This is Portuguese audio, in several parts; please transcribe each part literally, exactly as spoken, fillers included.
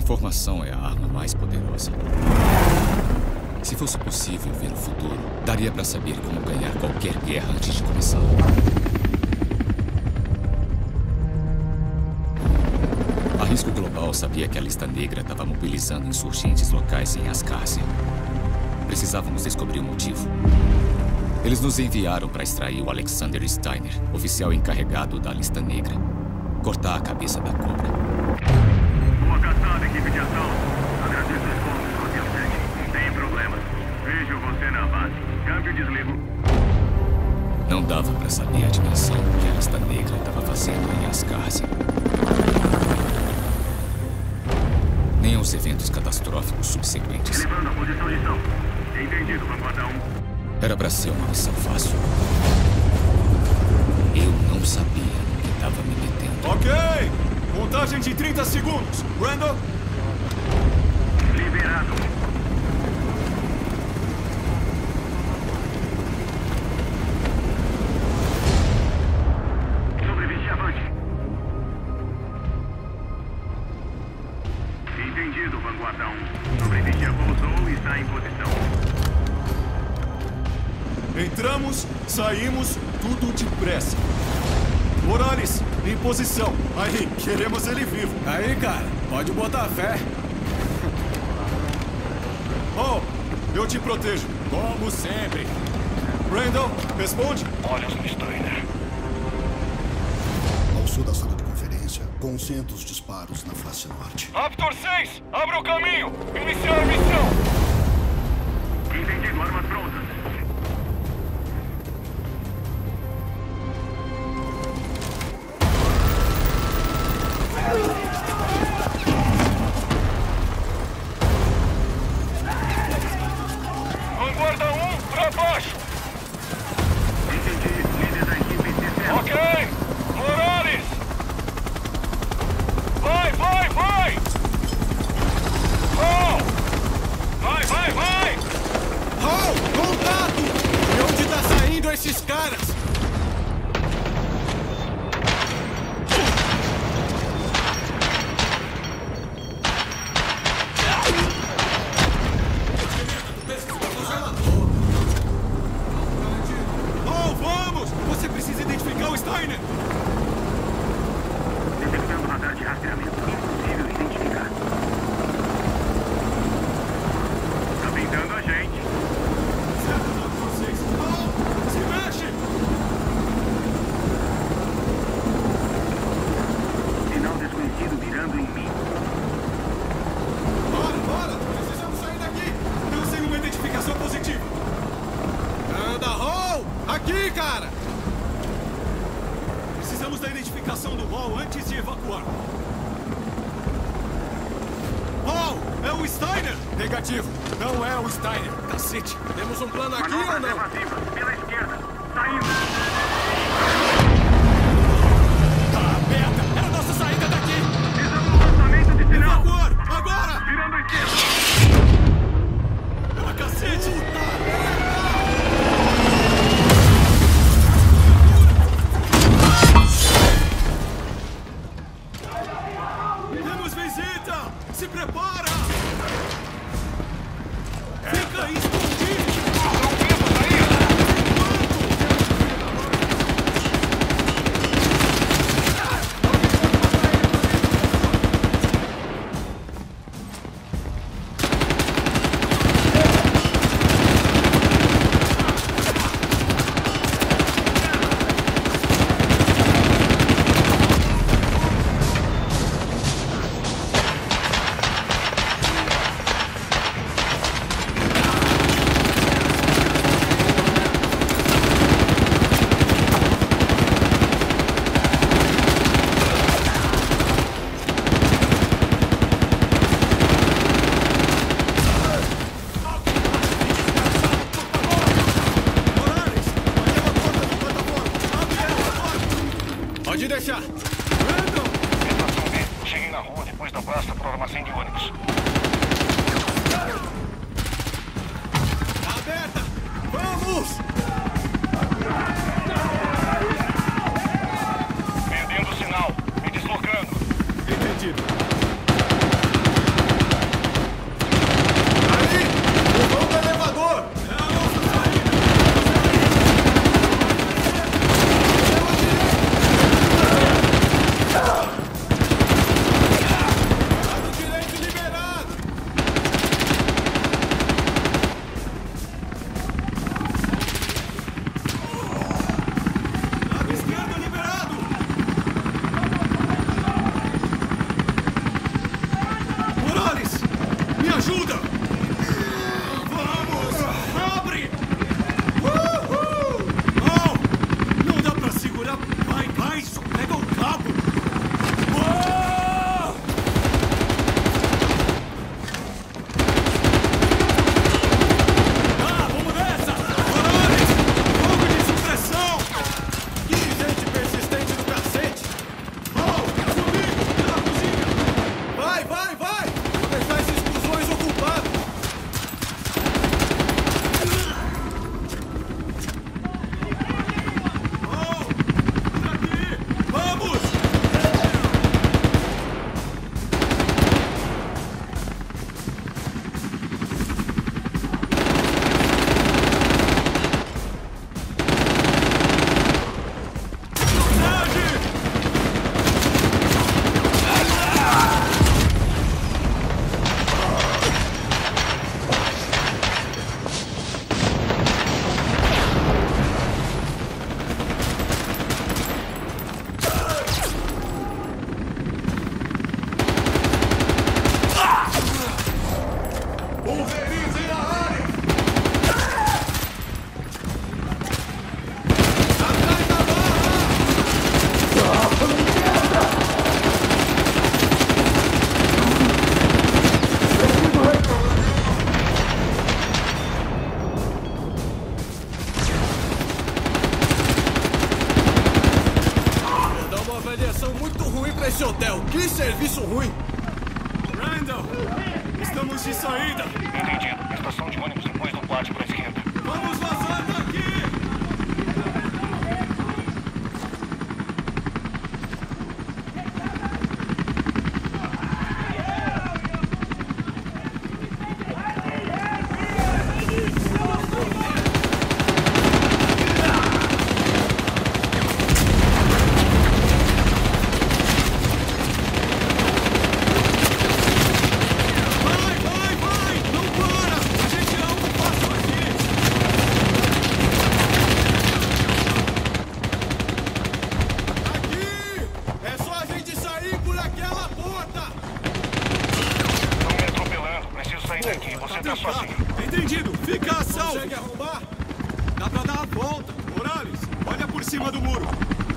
informação é a arma mais poderosa. Se fosse possível ver o futuro, daria para saber como ganhar qualquer guerra antes de começar. A Risco Global sabia que a Lista Negra estava mobilizando insurgentes locais em Ascárcia. Precisávamos descobrir o motivo. Eles nos enviaram para extrair o Alexander Steiner, oficial encarregado da Lista Negra. Cortar a cabeça da cobra. Boa caçada, equipe de ação. Agradeço os pontos, Hotel sete. Sem problemas. Vejo você na base. Câmbio e desligo. Não dava para saber a dimensão que a Lista Negra estava fazendo em Ascárcia. Nem os eventos catastróficos subsequentes. Elevando a posição de som. Entendido, Vanguarda um. Era para ser uma missão fácil. Eu não sabia no que estava me metendo. Ok! Contagem de trinta segundos. Randall? Liberado. Sobrevive avante. Entendido, Vanguarda um. Sobrevive pousou e está em posição. Entramos, saímos, tudo depressa. Morales, em posição. Aí, queremos ele vivo. Aí, cara, pode botar fé. Oh, eu te protejo. Como sempre. Randall, responde. Olhos no Steiner. Ao sul da sala de conferência, concentra os disparos na face norte. Raptor seis, abra o caminho. Iniciar a missão. Entendido, armas prontas. Vanguarda um, pra baixo! Entendi, líder da equipe C C. Ok! Morales! Vai, vai, vai! Oh! Vai, vai, vai! Oh, contato! De onde tá saindo esses caras? Detectando radar de rastreamento. Impossível identificar. Tá pintando a gente. Se mexe! Sinal desconhecido mirando em mim. Bora, bora! Precisamos sair daqui! Não sem uma identificação positiva. Anda, Hall! Aqui, cara! Precisamos da identificação do Hall antes de evacuar. Hall, é o Steiner? Negativo, não é o Steiner. Cacete, temos um plano aqui ou Manobras não? evasivas, pela esquerda. Saindo. Tá aberta! É a nossa saída daqui! Precisamos do lançamento de sinal. Evacuar! Agora! Virando à esquerda. Pela cacete! Temos visita! Se prepara! Fica aí escondido! Não temos saída. Pode deixar. Randall! Estação B. Cheguei na rua depois da blasta pro armazém de ônibus. Tá aberta! Vamos! Perdendo o sinal. Me deslocando. Entendido. esse hotel. Que serviço ruim. Randall, estamos de saída. Entendido. Estação de ônibus depois do pátio para a esquerda. Vamos vazar daqui! Entendido. Fica a salvo. Consegue arrombar? Dá pra dar a volta. Morales, olha por cima do muro.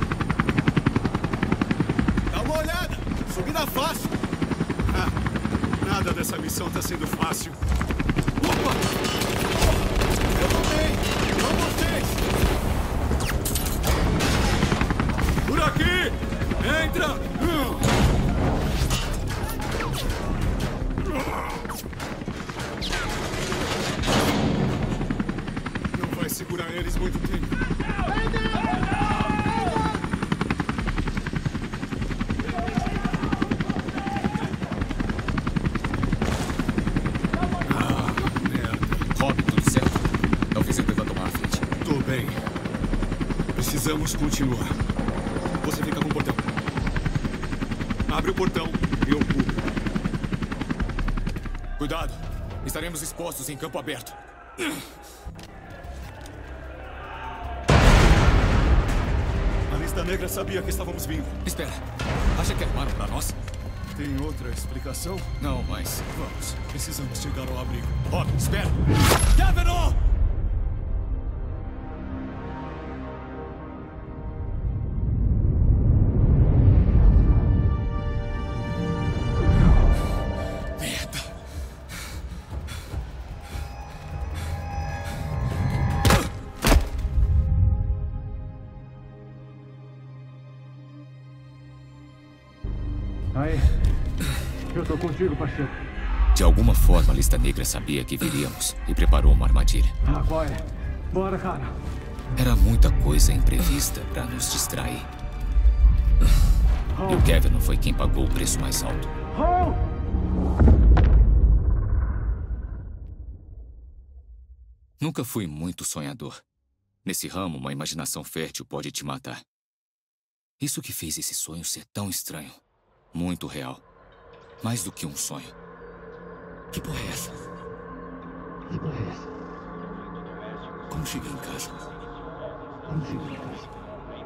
Dá uma olhada. Subida fácil. Ah, nada dessa missão tá sendo fácil. Opa! Eu tô bem. Não vocês. Por aqui! Entra! Não vai segurar eles muito tempo. Ah, merda. Rob, tudo certo? Talvez eu deva tomar a frente. Tô bem. Precisamos continuar. Você fica com o portão. Abre o portão e eu pulo. Cuidado! Estaremos expostos em campo aberto. A lista negra sabia que estávamos vindo. Espera. Acha que armaram pra nós? Tem outra explicação? Não, mas... Vamos. Precisamos chegar ao abrigo. Rob, espera! Kavanaugh! Aí. Eu tô contigo, parceiro. De alguma forma, a lista negra sabia que viríamos e preparou uma armadilha. Ah, qual é? Bora, cara. Era muita coisa imprevista pra nos distrair. E o Kevin não foi quem pagou o preço mais alto. Nunca fui muito sonhador. Nesse ramo, uma imaginação fértil pode te matar. Isso que fez esse sonho ser tão estranho. Muito real. Mais do que um sonho. Que porra é essa? Que porra é essa? Como cheguei em casa? Como cheguei em casa?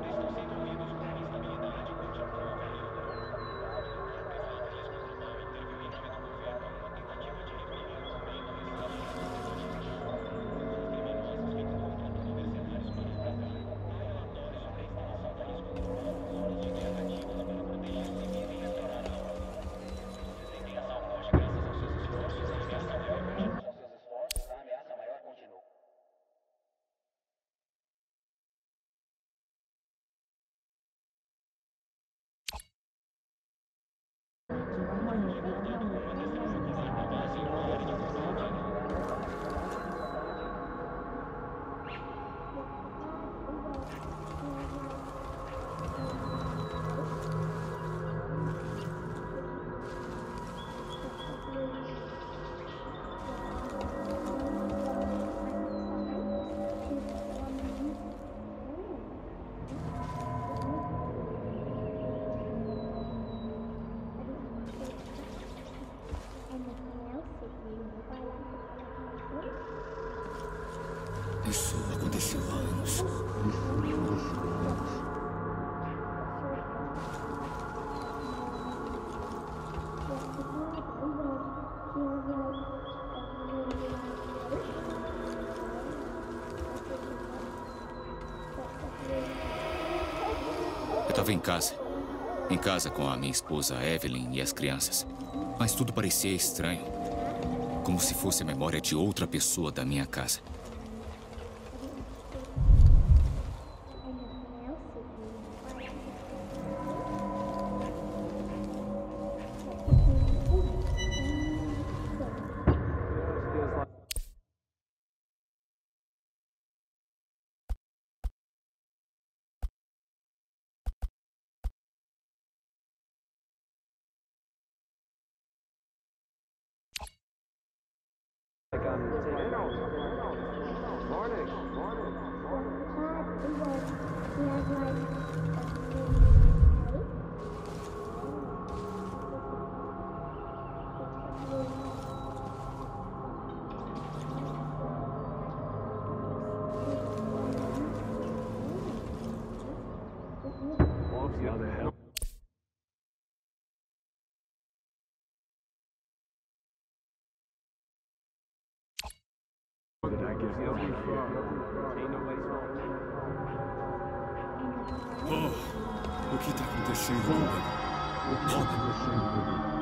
Isso aconteceu há anos. Eu estava em casa. Em casa com a minha esposa Evelyn e as crianças. Mas tudo parecia estranho. Como se fosse a memória de outra pessoa da minha casa. Oh, o que está acontecendo comigo? Robin.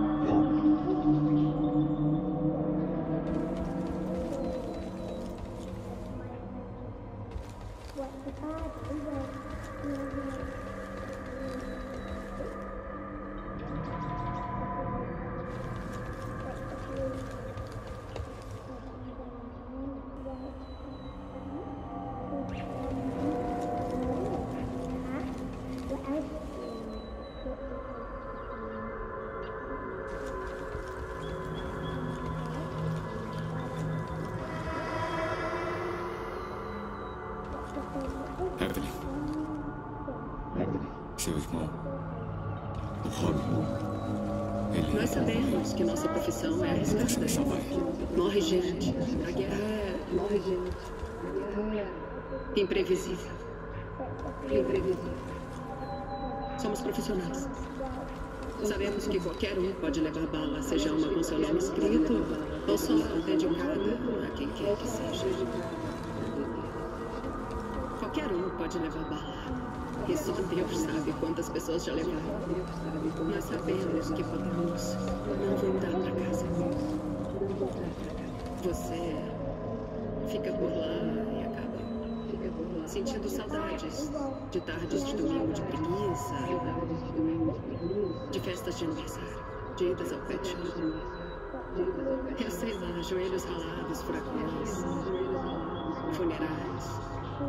Evelyn. Seu irmão. O Robin. Ele... Nós sabemos que nossa profissão é arriscada. Você me salvar. Morre gente. A guerra é... Morre gente. A guerra é... Imprevisível. Imprevisível. Somos profissionais. Sabemos que qualquer um pode levar bala, seja uma com seu nome escrito ou só dedicada a quem quer que seja. Qualquer um pode levar bala. E só Deus sabe quantas pessoas já levaram. Nós sabemos que podemos não voltar para casa. Você fica por lá e acaba sentindo saudades de tardes de domingo de preguiça, de festas de aniversário, de idas ao pet shop. Eu sei lá, joelhos ralados, furacões, funerais.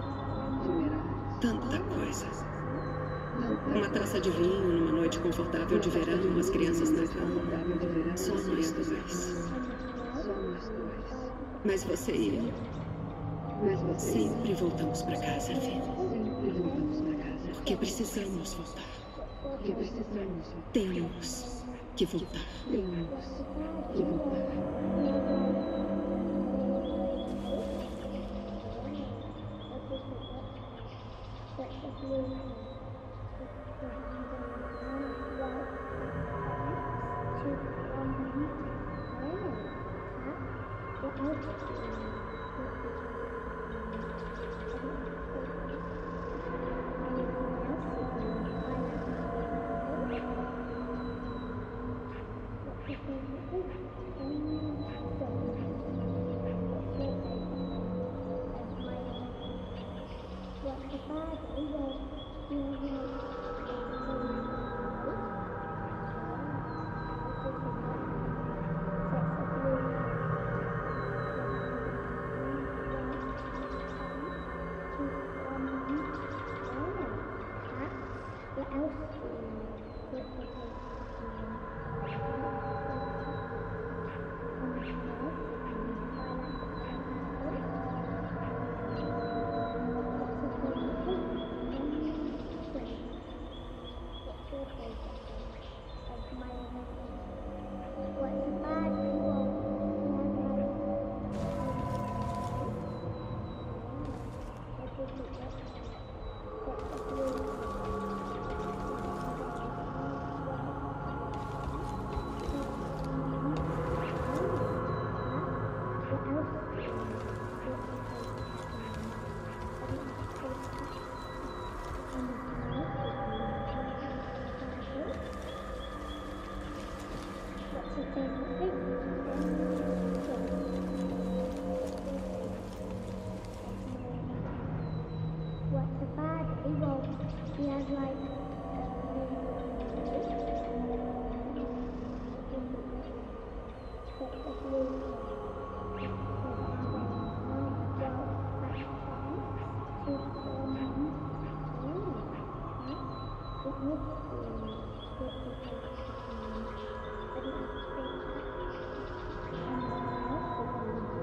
Tanta coisa. Uma taça de vinho numa noite confortável de verão, as crianças na cama. Só nós dois. Mas você e eu sempre voltamos para casa, filho. Porque precisamos voltar. Temos que voltar. Temos que voltar. Thank you.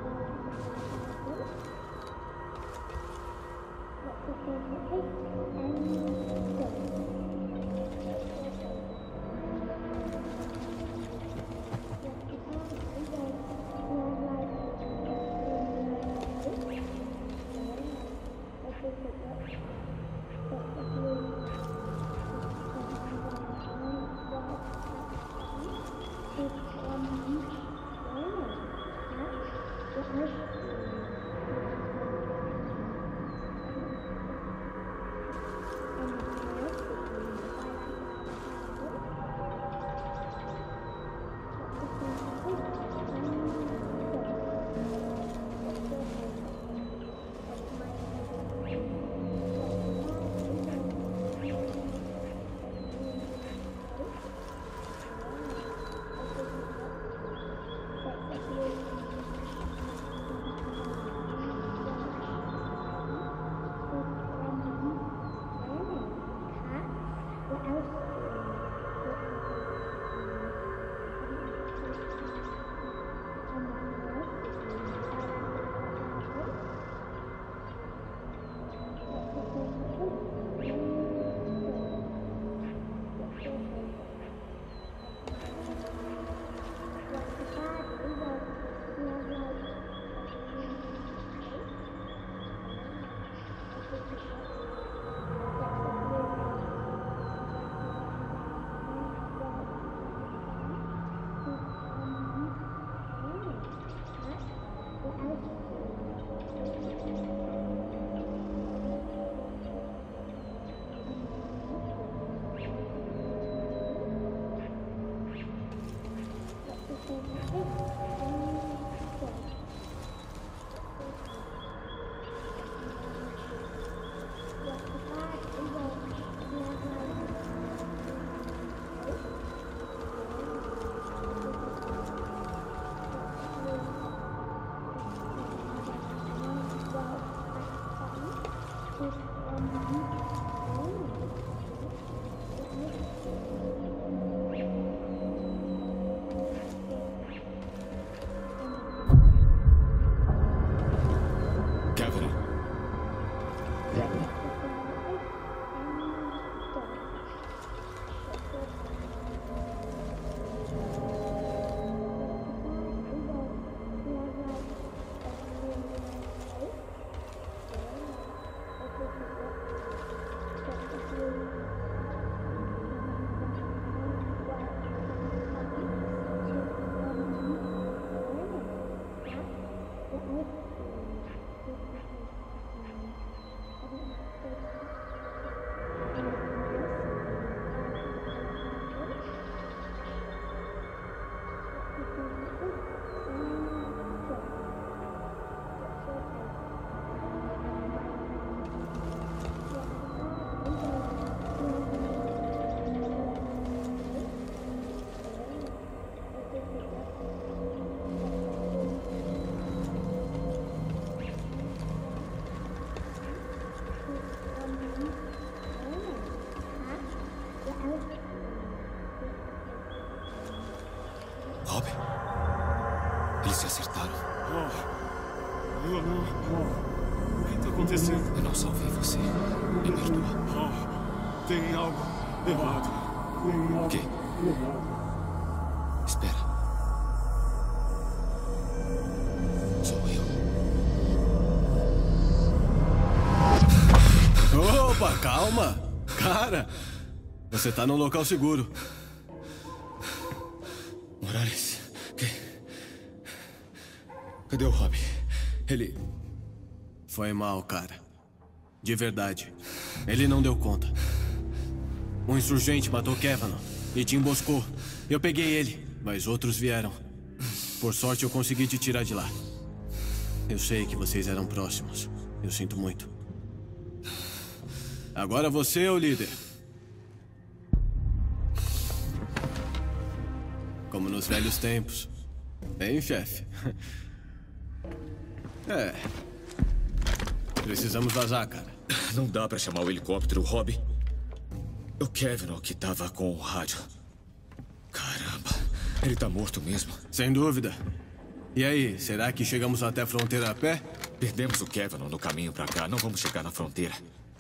Rob? Eles se acertaram. Oh, eu não... Oh, o que está acontecendo? Eu não salvei você. Me perdoa. Oh, tem algo errado. O quê? Espera. Sou eu. Opa, calma. Cara, você tá num local seguro. Morales, que... Cadê o Rob? Ele... Foi mal, cara. De verdade. Ele não deu conta. Um insurgente matou Kevin e te emboscou. Eu peguei ele, mas outros vieram. Por sorte, eu consegui te tirar de lá. Eu sei que vocês eram próximos. Eu sinto muito. Agora você é o líder. Como nos velhos tempos. Hein, chefe? É. Precisamos vazar, cara. Não dá pra chamar o helicóptero, Rob. O Kevin que tava com o rádio. Caramba, ele tá morto mesmo. Sem dúvida. E aí, será que chegamos até a fronteira a pé? Perdemos o Kevin no caminho pra cá. Não vamos chegar na fronteira.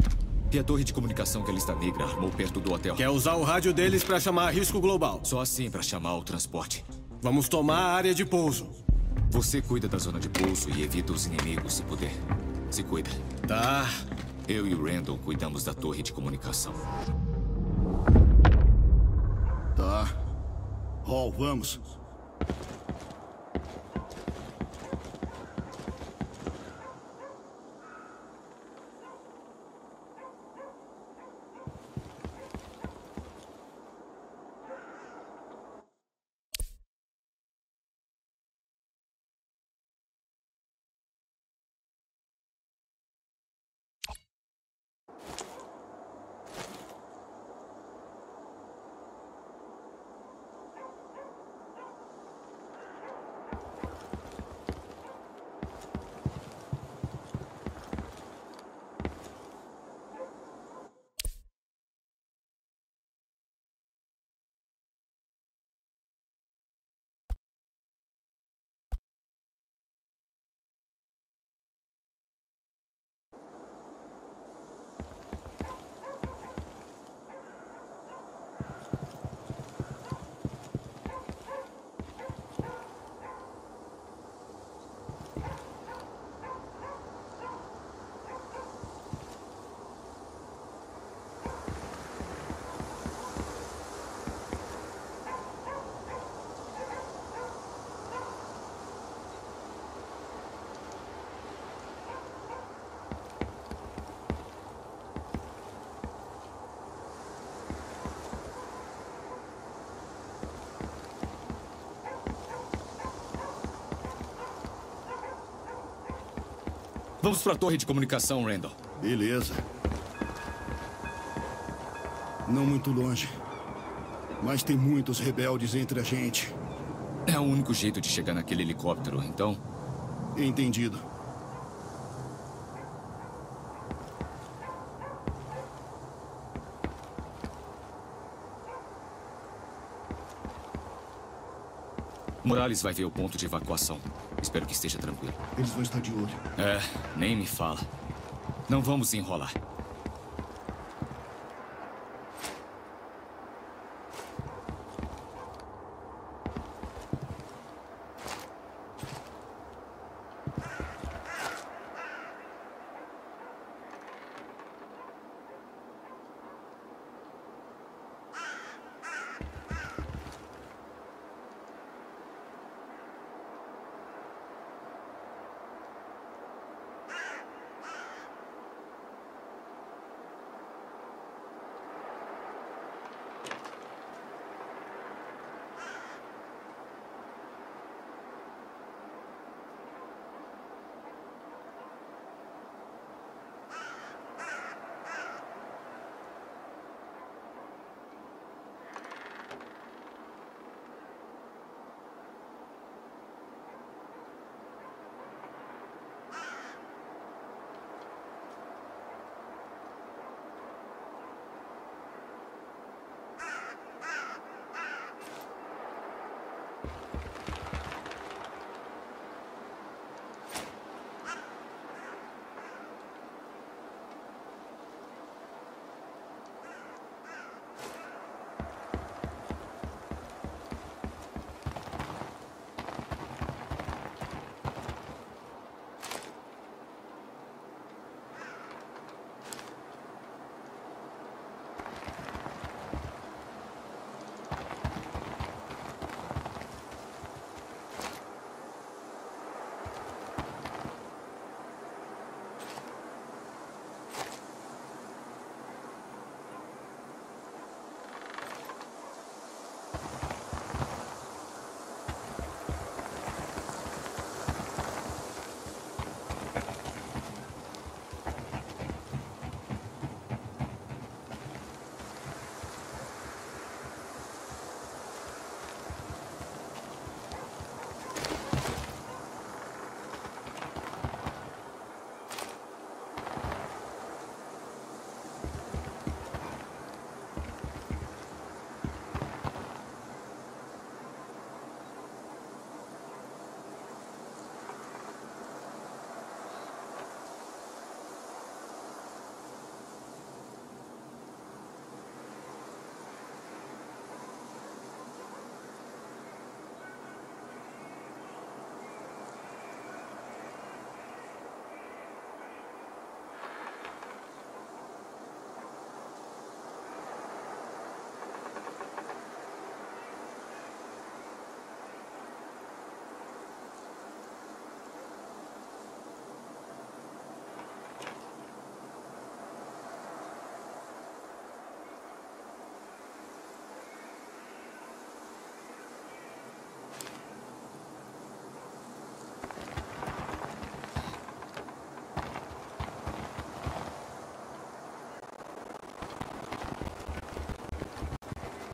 E a torre de comunicação que a Lista Negra armou perto do hotel. Quer usar o rádio deles pra chamar risco global. Só assim pra chamar o transporte. Vamos tomar a área de pouso. Você cuida da zona de pouso e evita os inimigos se puder. Se cuida. Tá. Eu e o Randall cuidamos da torre de comunicação. Tá. Hall, vamos. Vamos para a torre de comunicação, Randall. Beleza. Não muito longe. Mas tem muitos rebeldes entre a gente. É o único jeito de chegar naquele helicóptero, então? Entendido. Morales vai ver o ponto de evacuação. Espero que esteja tranquilo. Eles vão estar de olho. É, nem me fala. Não vamos enrolar.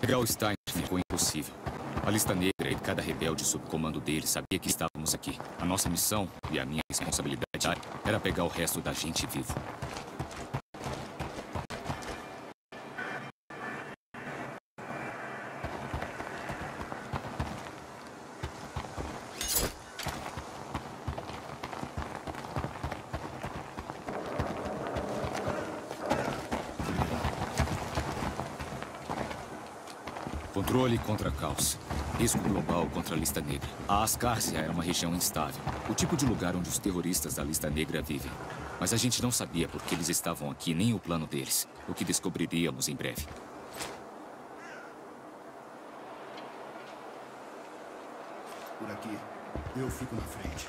Pegar o Steiner ficou impossível. A Lista Negra e cada rebelde sob comando dele sabia que estávamos aqui. A nossa missão e a minha responsabilidade era pegar o resto da gente vivo. Controle contra caos. Risco global contra a Lista Negra. A Ascárcia é uma região instável. O tipo de lugar onde os terroristas da Lista Negra vivem. Mas a gente não sabia por que eles estavam aqui, nem o plano deles. O que descobriríamos em breve. Por aqui, eu fico na frente.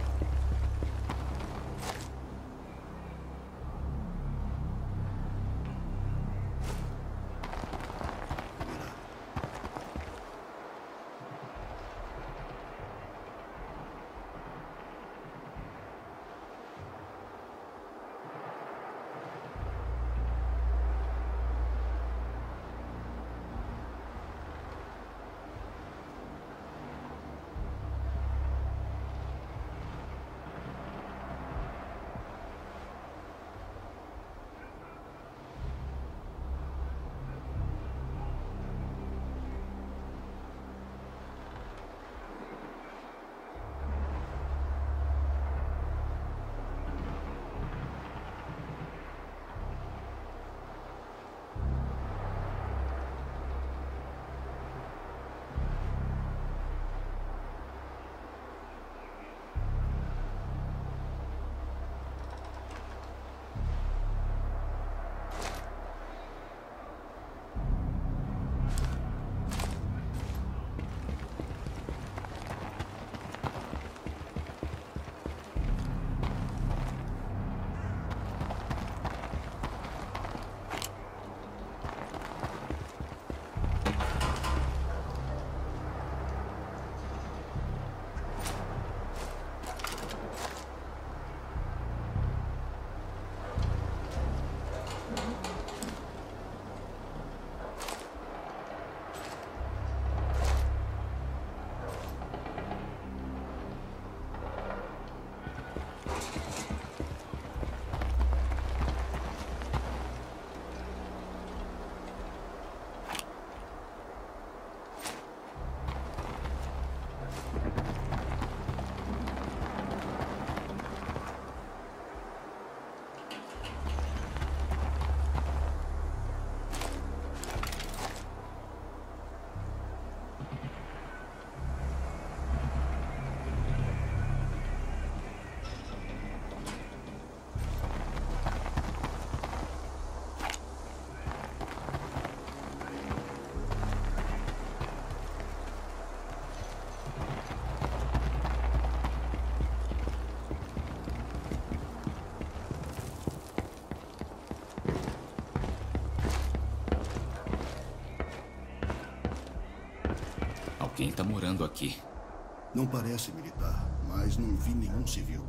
Quem tá morando aqui? Não parece militar, mas não vi nenhum civil.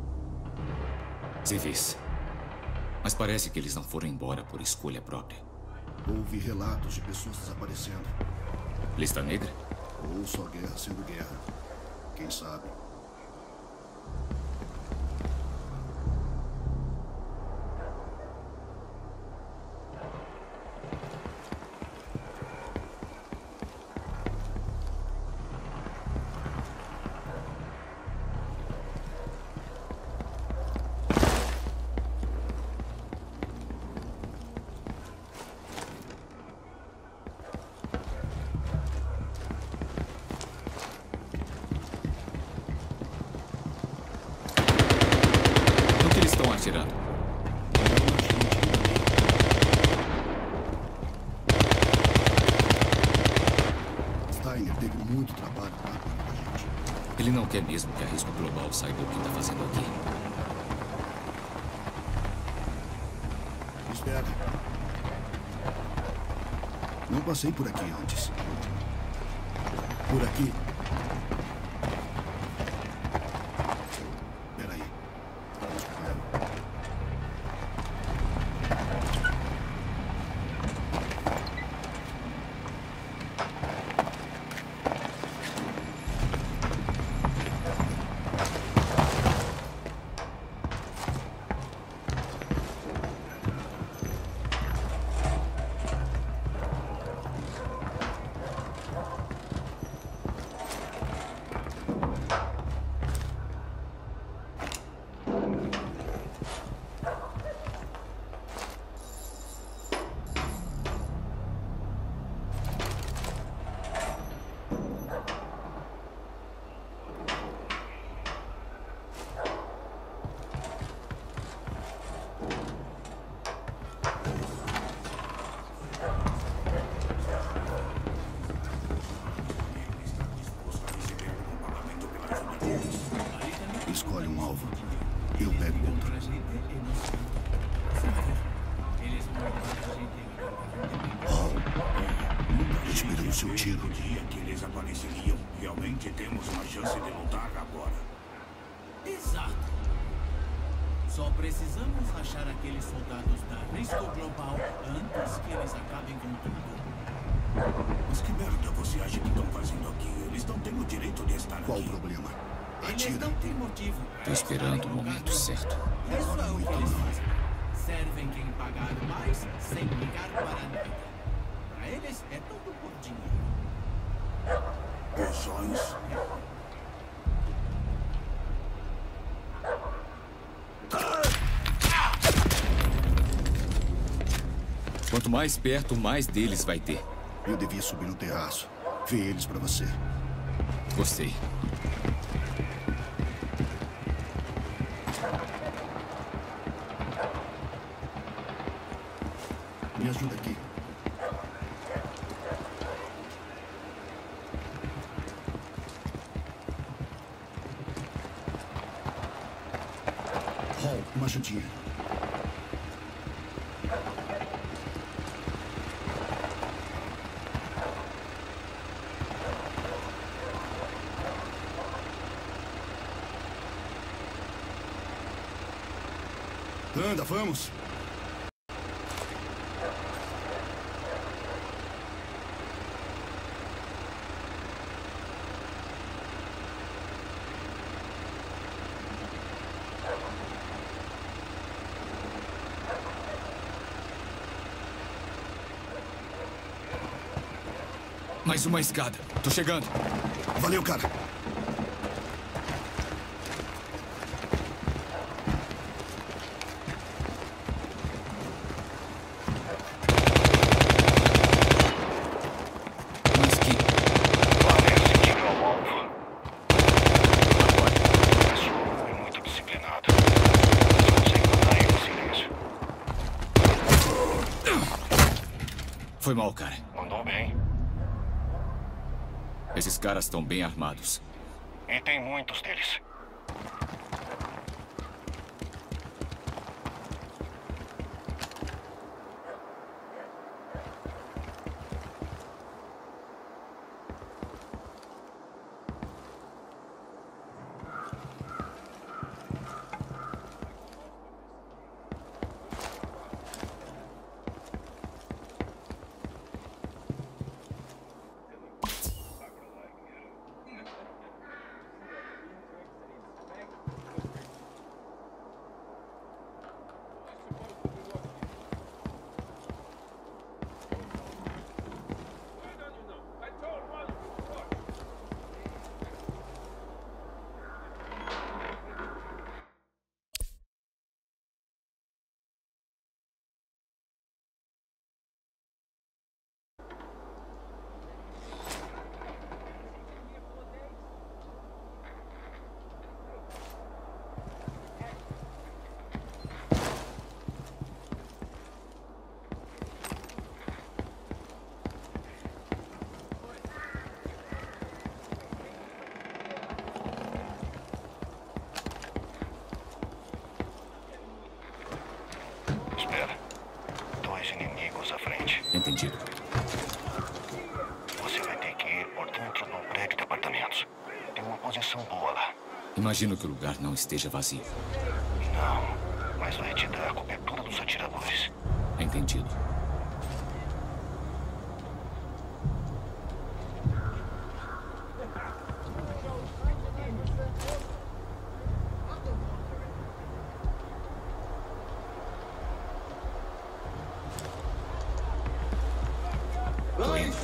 Civis. Mas parece que eles não foram embora por escolha própria. Houve relatos de pessoas desaparecendo. Lista Negra? Ou só guerra sendo guerra. Quem sabe? Atirando. Steiner teve muito trabalho para a gente. Ele não quer mesmo que a Risco Global saiba o que está fazendo aqui. Espera. Não passei por aqui antes. Por aqui. tiro. Dia que eles apareceriam. Realmente temos uma chance de lutar agora. Exato. Só precisamos achar aqueles soldados da Risco Global antes que eles acabem com tudo. Mas que merda você acha que estão fazendo aqui? Eles não têm o direito de estar Qual aqui. o problema? Eles Atira. não têm motivo. Tô esperando o momento certo. Isso é o que eles fazem. Servem quem pagar mais sem ligar para nada. Para eles é tudo por dinheiro. Poções? Quanto mais perto, mais deles vai ter. Eu devia subir no terraço. Ver eles pra você. Gostei. Me ajuda aqui. Hall, uma ajudinha. Anda, vamos. Mais uma escada. Tô chegando. Valeu, cara. Mas que... Parece que é o alvo. Esse jogo é muito disciplinado. Você consegue matar ele em silêncio. Foi mal, cara. Mandou bem. Esses caras estão bem armados. E tem muitos deles. Espera. Dois inimigos à frente. Entendido. Você vai ter que ir por dentro do prédio de apartamentos. Tem uma posição boa lá. Imagino que o lugar não esteja vazio. Não, mas vai te dar a cobertura dos atiradores. Entendido. Tô indo.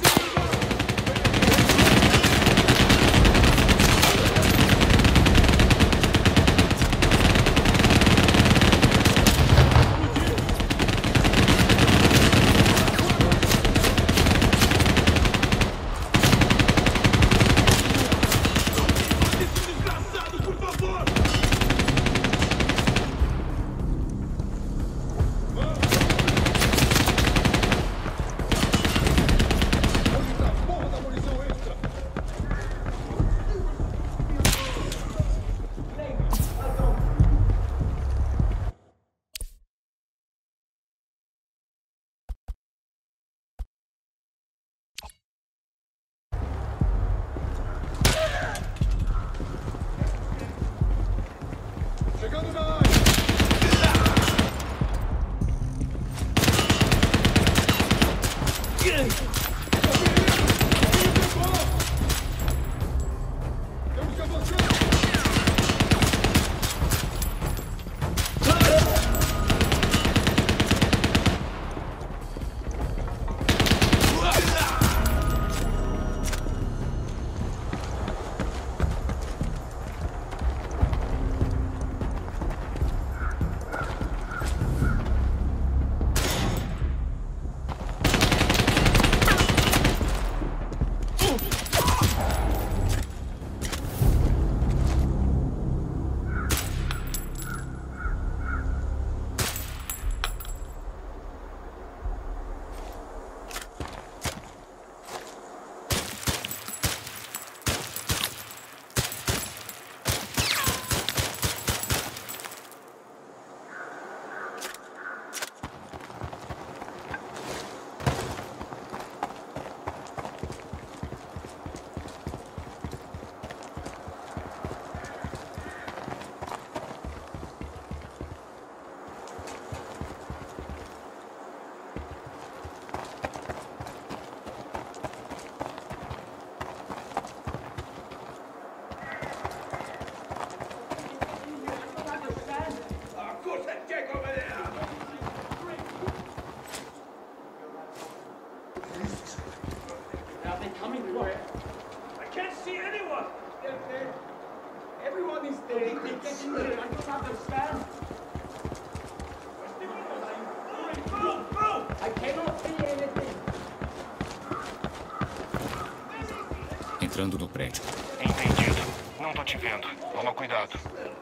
Entrando no prédio. Entendido. Não tô te vendo. Toma cuidado.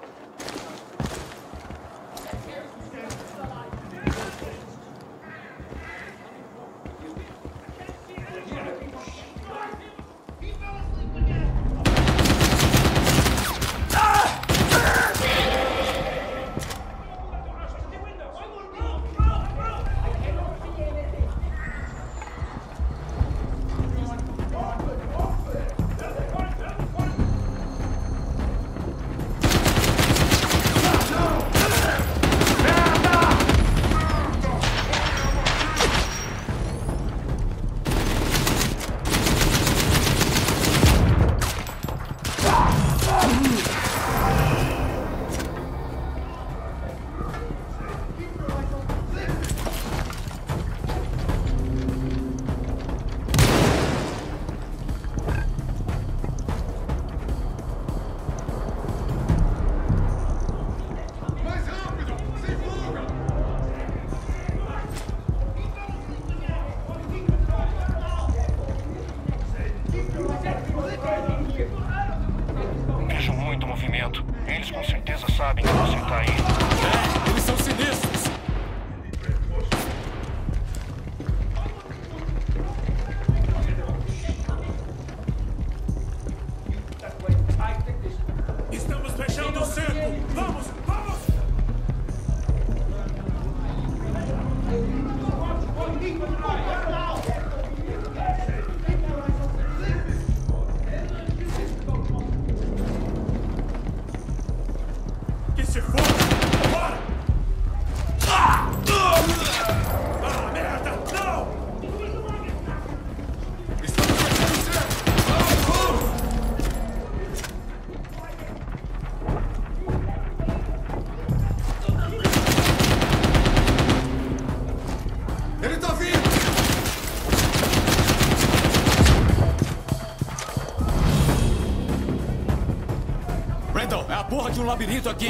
Porra de um labirinto aqui!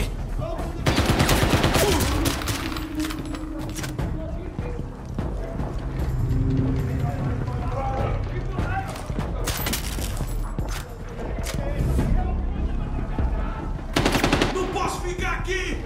Não posso ficar aqui!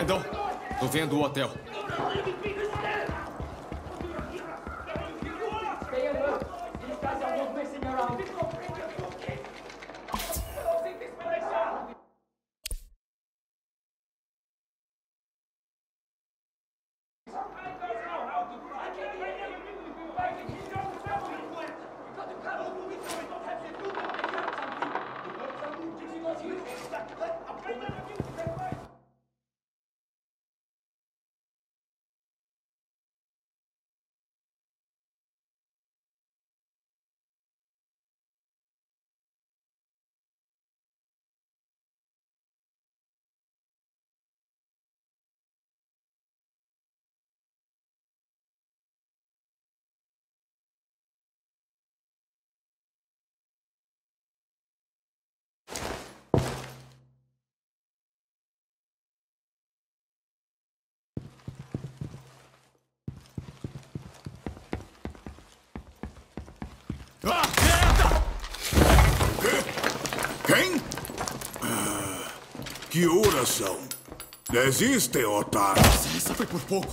Randall, tô vendo o hotel. Ah, merda! Quem? Ah, que horas são? Desistem, otário. Isso foi por pouco.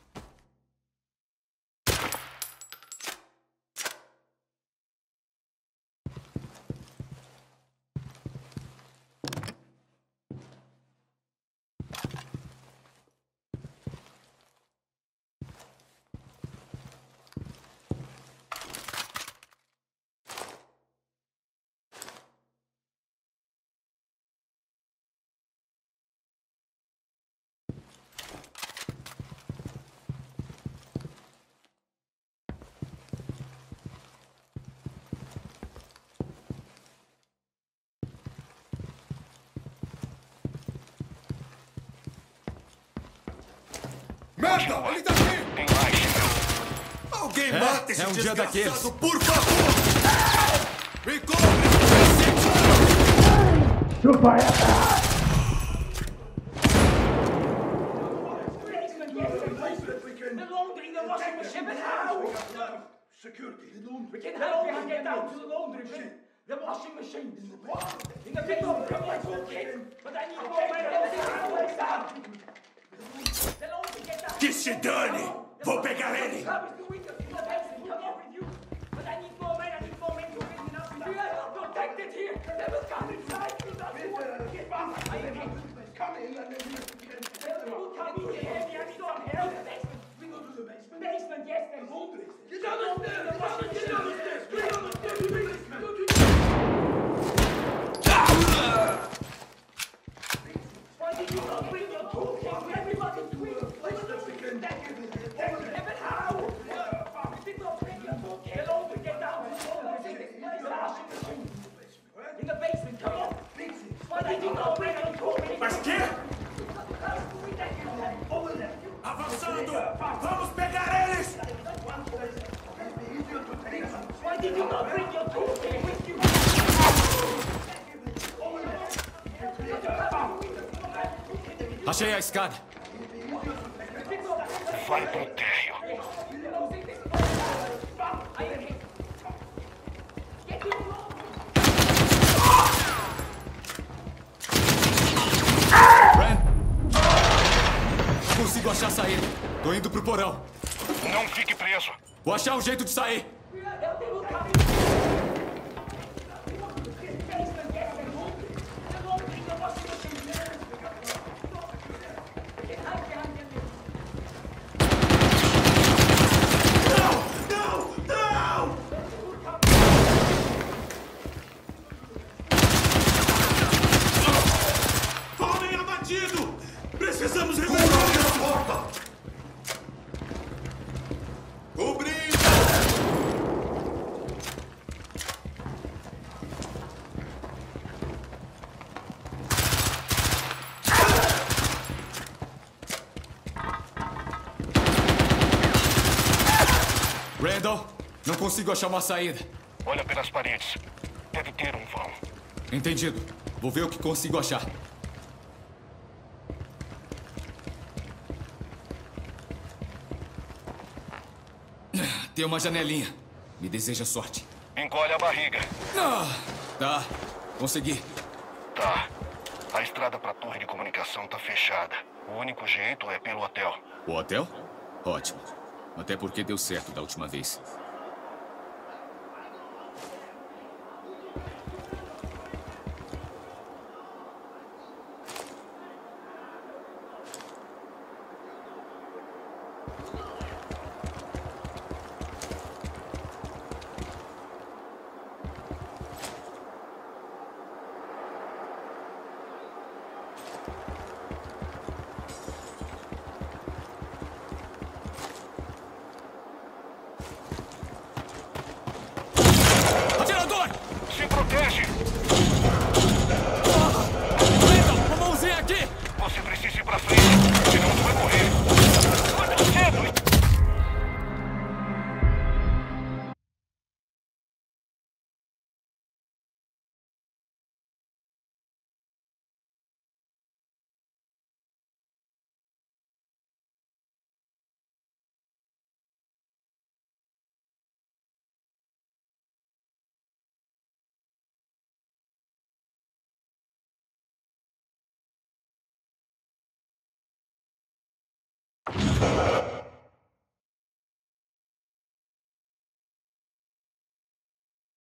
Merda! Ele tá aqui! Tem mais. Alguém É, mata esse é um dia daqueles. desgraçado, por favor! Me cobre! Security. We can help you get down to the laundry bin. The washing machine. In the basement, come like a kid. But I need more men. The laundry, get down. Que se dane! Vou pegar ele! Covers the windows in the basement. Come on with you. But I need more men. I need more men to open it up. We are not protected here. They will come inside. You don't want to get back. Come in and then you can. They will come in here. I need some help. We go to the basement. Basement, yes. There's laundry. Get down the stairs. The washing machine. Get down the stairs. Get down the stairs. Go to the Why did you not bring your toolkit? Everybody tweet. Let's just begin. But how? You did not bring your toolkit. The laundry, get down. The washing machine. In the basement, come on. Why did you not bring your toolkit? Mas que? Avançando! Vamos pegar eles! Why did you not bring your toolkit with you? Achei a escada. Vai pro térreo. Brent! Consigo achar a saída. Tô indo pro porão. Não fique preso. Vou achar um jeito de sair. Homem abatido! Precisamos resolver a porta! Cobrindo! Randall, não consigo achar uma saída. Olha pelas paredes. Deve ter um vão. Entendido. Vou ver o que consigo achar. Tem uma janelinha. Me deseja sorte. Engole a barriga. Ah, tá. Consegui. Tá. A estrada pra torre de comunicação tá fechada. O único jeito é pelo hotel. O hotel? Ótimo. Até porque deu certo da última vez.